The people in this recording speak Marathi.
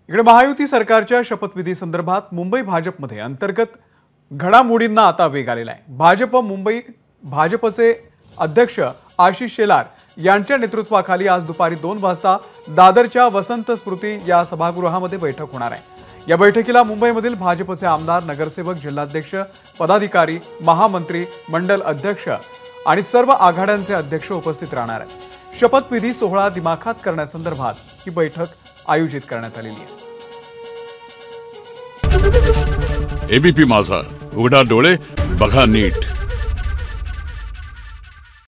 इकडे महायुती सरकारच्या शपथविधी संदर्भात मुंबई भाजपमध्ये अंतर्गत घडामोडींना आता वेग आलेला आहे। मुंबई भाजपचे अध्यक्ष आशिष शेलार यांच्या नेतृत्वाखाली आज दुपारी 2 वाजता दादरच्या वसंत स्मृती या सभागृहामध्ये बैठक होणार आहे। या बैठकीला मुंबईमधील भाजपचे आमदार, नगरसेवक, जिल्हाध्यक्ष, पदाधिकारी, महामंत्री, मंडल अध्यक्ष आणि सर्व आघाड्यांचे अध्यक्ष उपस्थित राहणार आहेत। शपथविधी सोहळा दिमाखात करण्यासंदर्भात ही बैठक आयोजित करण्यात आलेली आहे। एबीपी माझा, उघडा डोळे बघा नीट।